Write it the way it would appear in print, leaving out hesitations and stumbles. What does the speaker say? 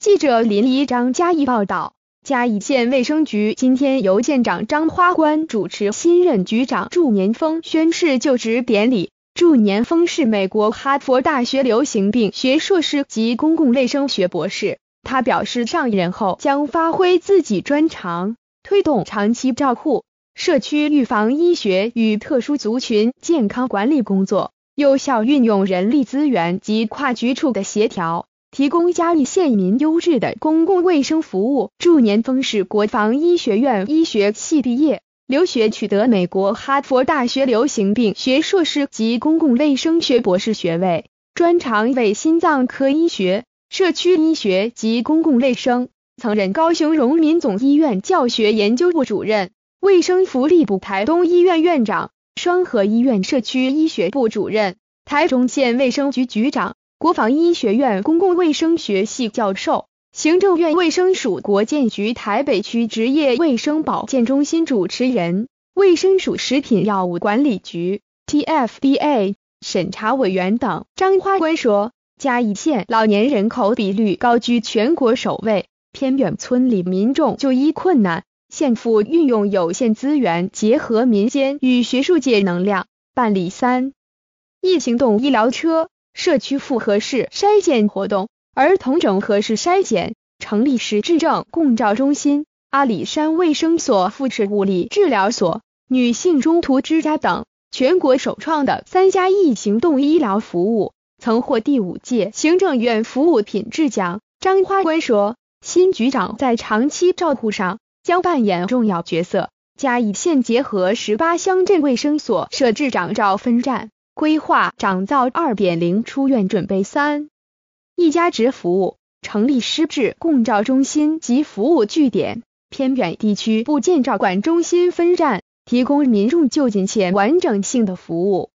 记者林怡章嘉义报道，嘉义县卫生局今天由县长张花冠主持新任局长祝年峰宣誓就职典礼。祝年峰是美国哈佛大学流行病学硕士及公共卫生学博士。他表示，上任后将发挥自己专长，推动长期照护、社区预防医学与特殊族群健康管理工作，有效运用人力资源及跨局处的协调，提供嘉义县民优质的公共卫生服务。祝年峰是国防医学院医学系毕业，留学取得美国哈佛大学流行病学硕士及公共卫生学博士学位，专长为心脏科医学、社区医学及公共卫生，曾任高雄荣民总医院教学研究部主任、卫生福利部台东医院院长、双和医院社区医学部主任、台中县卫生局局长、国防医学院公共卫生学系教授、行政院卫生署国健局台北区职业卫生保健中心主持人、卫生署食品药物管理局 TFDA 审查委员等。张花冠说，嘉义县老年人口比率高居全国首位，偏远村里民众就医困难，县府运用有限资源，结合民间与学术界能量，办理3疫行动医疗车、社区复合式筛检活动、儿童整合式筛检，成立失智症共照中心、阿里山卫生所附设物理治疗所、女性中途之家等，全国首创的3家疫行动医疗服务，曾获第5届行政院服务品质奖。张花冠说，新局长在长期照护上将扮演重要角色。嘉义县结合18乡镇卫生所设置长照分站，规划长照 2.0 出院准备3一家值服务，成立失智共照中心及服务据点，偏远地区部健照管中心分站，提供民众就近且完整性的服务。